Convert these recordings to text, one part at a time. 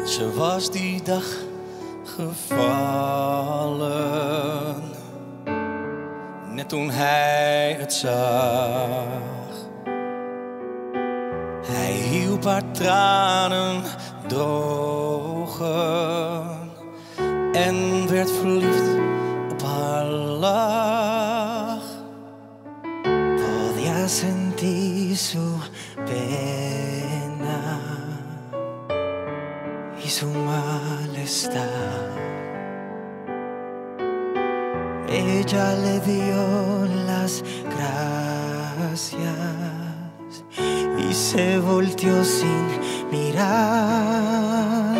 Ze was die dag gevallen, net toen hij het zag. Hij hielp haar tranen drogen en werd verliefd op haar lach. Podía sentir su pena y su malestar. Ella le dio las gracias y se volteó sin mirar.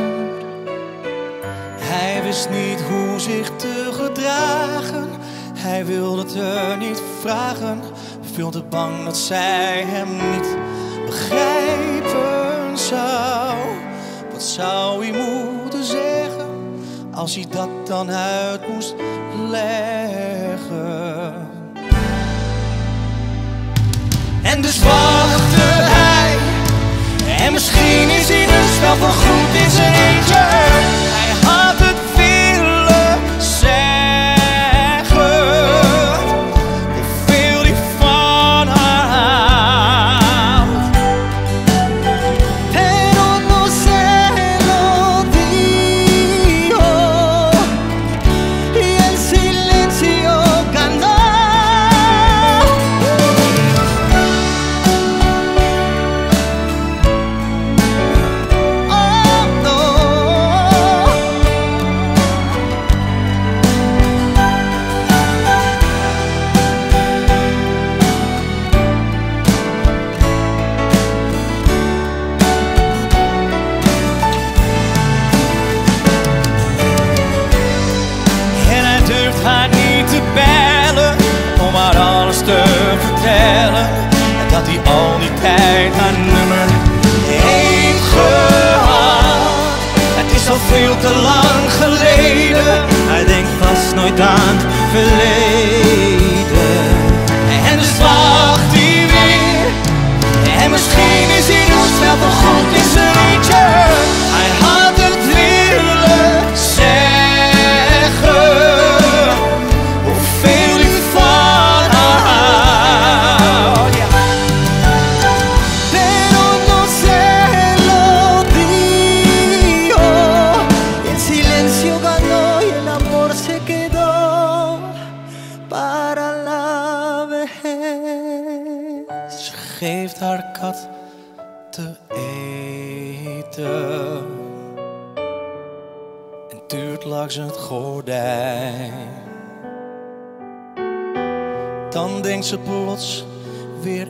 Hij wist niet hoe zich te gedragen. Hij wilde het er niet vragen. Veel te bang dat zij hem niet begrijpen zou. Wat zou hij moeten zeggen als hij dat dan uit moest leggen? En dus wachtte hij, en misschien is hij dus wel voorgoed in zijn eentje. Hij had het willen zeggen, hoeveel hij van haar houdt. Pero no se lo dijo y el silencio ganó. Haar niet te bellen om haar alles te vertellen, en dat hij al die tijd haar nummer heeft gehad. Het is al veel te lang geleden, Hij denkt vast nooit aan het verleden. en dus wacht hij weer. En misschien is hij dus wel voorgoed in zijn eentje. Hij had het willen zeggen, hoeveel hij van haar houdt. Ja. Pero no se lo dijo y el silencio ganó y el amor se quedó para la vejez. Ze geeft haar kat te eten en duurt langs het gordijn. Dan denkt ze plots weer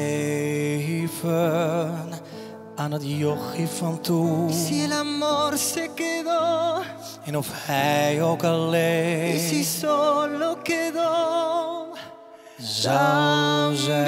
even aan het jochie van toen. Si el amor se quedó En of hij ook alleen y si solo quedó zou zijn.